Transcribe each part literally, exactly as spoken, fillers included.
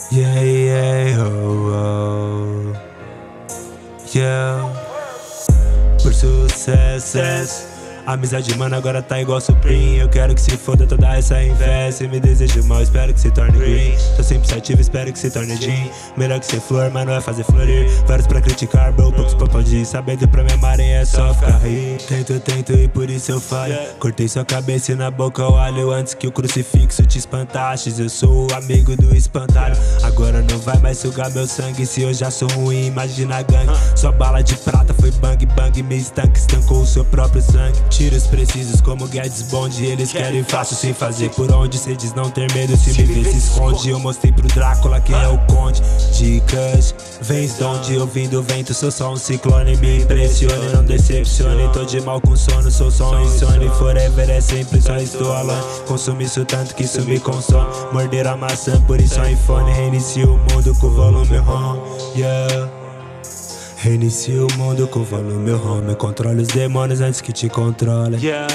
Yeah, yeah, oh, oh. Yeah. Por sucesso, amizade, mano, agora tá igual Supreme. Eu quero que se foda toda essa inveja. Se me desejo mal, espero que se torne green. Tô sempre sativo, espero que se torne jean. Melhor que ser flor, mas não é fazer florir. Vários pra criticar, bro, poucos pra aplaudir. Sabendo pra me amarem é só ficar rir. Tento, tento e por isso eu falho. Cortei sua cabeça e na boca eu alho. Antes que o crucifixo te espantastes, eu sou o amigo do espantalho. Agora não vai mais sugar meu sangue. Se eu já sou ruim, imagina a gangue. Sua bala de prata foi bang, bang. Me estanque, estancou o seu próprio sangue. Tiros precisos como Guedes Bond. Eles querem fácil sem fazer por onde. Cê diz não ter medo, se me vê se esconde. Eu mostrei pro Drácula quem é o conde. Dicas, vens de onde ouvindo o vento. Sou só um ciclone, me impressione, não decepcione. Tô de mal com sono, sou só um insone. Forever é sempre, só estou alone. Consumo isso tanto que isso me consome. Morder a maçã, por isso iPhone. Reinicio o mundo com o volume home, yeah. Reinicio o mundo com o volume home. Controle os demônios antes que te controlem, yeah.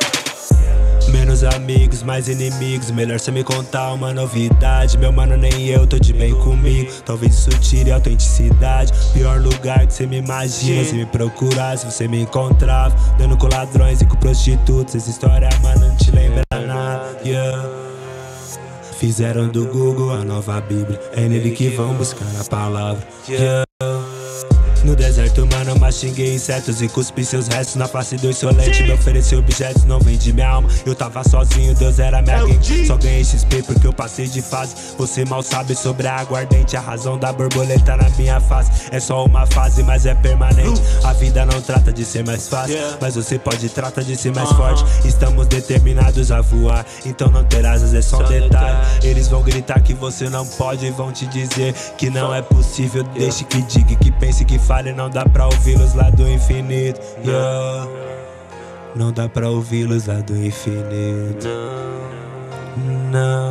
Menos amigos, mais inimigos. Melhor cê me contar uma novidade. Meu mano, nem eu tô de bem comigo. Talvez isso tire a autenticidade. Pior lugar que cê me imagina. Se me procurasse, você me encontrava dando com ladrões e com prostitutas. Essa história, mano, não te lembra nada, yeah. Fizeram do Google a nova Bíblia. É nele que vão buscar a palavra, yeah. No deserto, mano, mastinguei insetos e cuspi seus restos na face do insolente. Me ofereceu objetos, não vendi minha alma. Eu tava sozinho, Deus era minha gang. Só ganhei X P porque eu passei de fase. Você mal sabe sobre a aguardente. A razão da borboleta na minha face é só uma fase, mas é permanente. A vida não trata de ser mais fácil, mas você pode tratar de ser mais forte. Estamos determinados a voar, então não ter asas é só um detalhe. Eles vão gritar que você não pode e vão te dizer que não é possível. Deixe que diga, que pense, que fale. Não dá pra ouvi-los lá do infinito, yeah. Não dá pra ouvi-los lá do infinito, não.